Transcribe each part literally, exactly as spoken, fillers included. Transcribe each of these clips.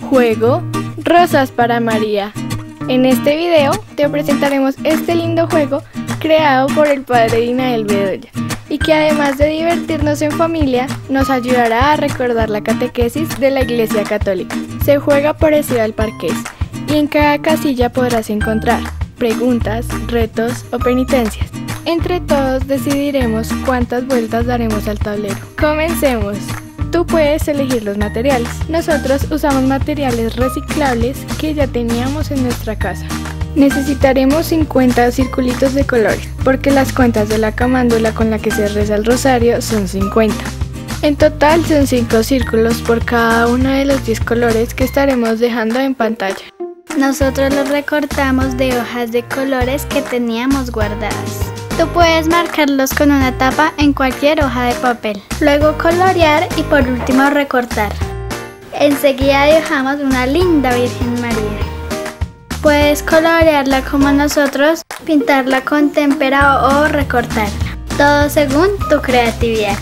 Juego Rosas para María. En este video te presentaremos este lindo juego creado por el padre Dinael Bedoya y que además de divertirnos en familia, nos ayudará a recordar la catequesis de la Iglesia Católica. Se juega parecido al parqués y en cada casilla podrás encontrar preguntas, retos o penitencias. Entre todos decidiremos cuántas vueltas daremos al tablero. ¡Comencemos! Tú puedes elegir los materiales. Nosotros usamos materiales reciclables que ya teníamos en nuestra casa. Necesitaremos cincuenta circulitos de colores, porque las cuentas de la camándula con la que se reza el rosario son cincuenta. En total son cinco círculos por cada uno de los diez colores que estaremos dejando en pantalla. Nosotros los recortamos de hojas de colores que teníamos guardadas. Tú puedes marcarlos con una tapa en cualquier hoja de papel. Luego colorear y por último recortar. Enseguida dibujamos una linda Virgen María. Puedes colorearla como nosotros, pintarla con témpera o recortarla. Todo según tu creatividad.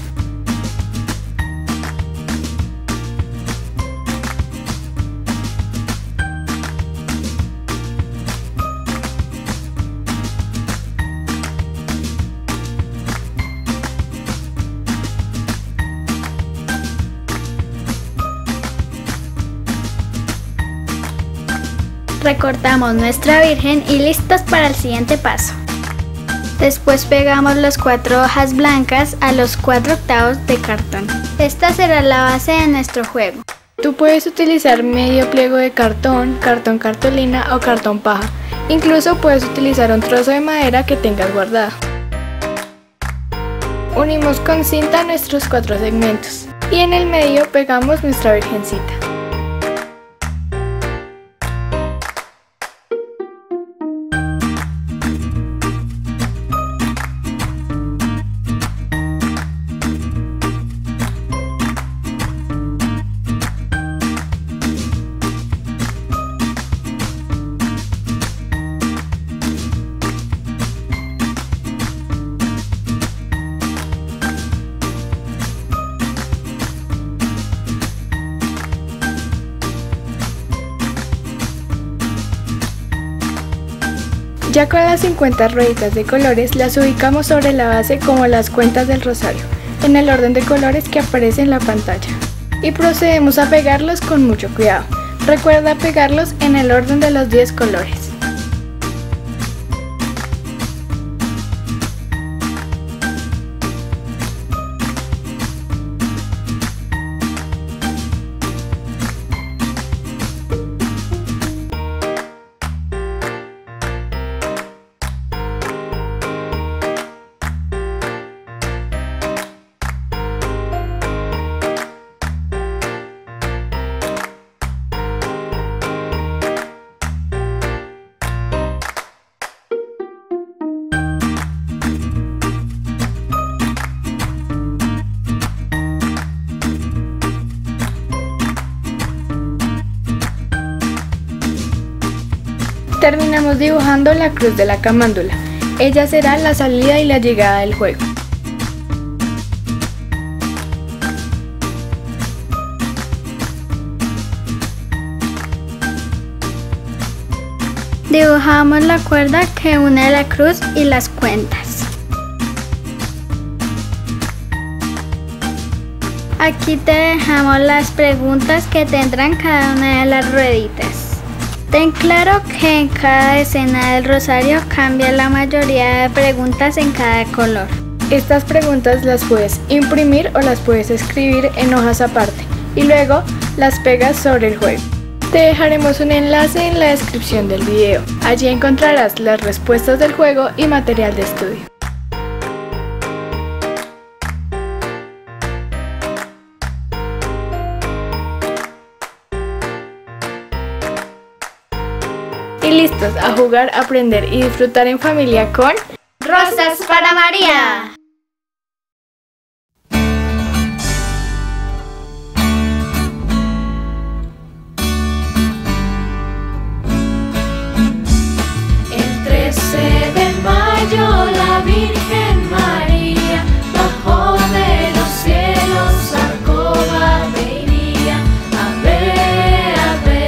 Recortamos nuestra Virgen y listos para el siguiente paso. Después pegamos las cuatro hojas blancas a los cuatro octavos de cartón. Esta será la base de nuestro juego. Tú puedes utilizar medio pliego de cartón, cartón cartulina o cartón paja. Incluso puedes utilizar un trozo de madera que tengas guardado. Unimos con cinta nuestros cuatro segmentos y en el medio pegamos nuestra virgencita. Ya con las cincuenta rueditas de colores las ubicamos sobre la base como las cuentas del rosario, en el orden de colores que aparece en la pantalla. Y procedemos a pegarlos con mucho cuidado. Recuerda pegarlos en el orden de los diez colores. Terminamos dibujando la cruz de la camándula. Ella será la salida y la llegada del juego. Dibujamos la cuerda que une la cruz y las cuentas. Aquí te dejamos las preguntas que tendrán cada una de las rueditas. Ten claro que en cada escena del rosario cambia la mayoría de preguntas en cada color. Estas preguntas las puedes imprimir o las puedes escribir en hojas aparte y luego las pegas sobre el juego. Te dejaremos un enlace en la descripción del video. Allí encontrarás las respuestas del juego y material de estudio. Y listos a jugar, aprender y disfrutar en familia con Rosas para María. El trece de mayo la Virgen María bajó de los cielos a Alcoba de iría a ver, a ver.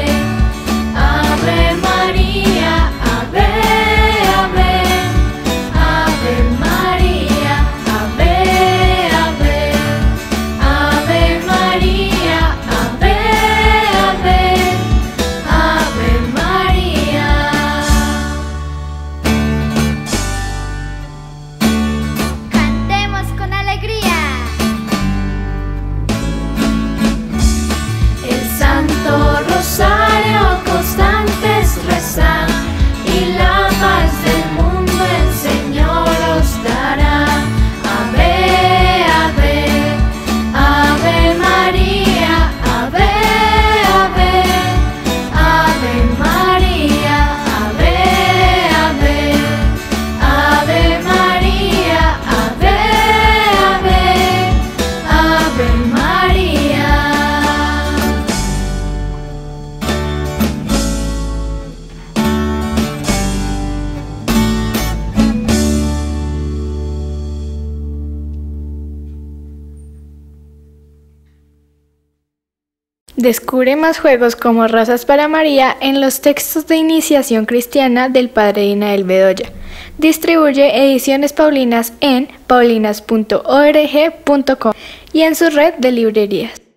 Descubre más juegos como Rosas para María en los textos de iniciación cristiana del padre Dinael Bedoya. Distribuye Ediciones Paulinas en paulinas punto org punto com y en su red de librerías.